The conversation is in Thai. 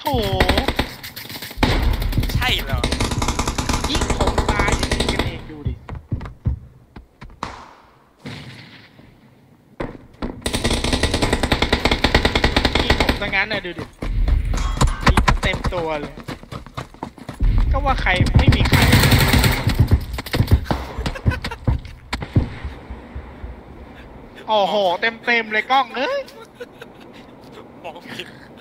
โหใช่เหรอยิงผมตายยิงกันเองดูดิยิงผมซะงั้นนะดูดิยิงทั้งเต็มตัวเลยก็ว่าใครไม่มีใครโอ้โหเต็มเลยกล้องเอ้ยมองผิด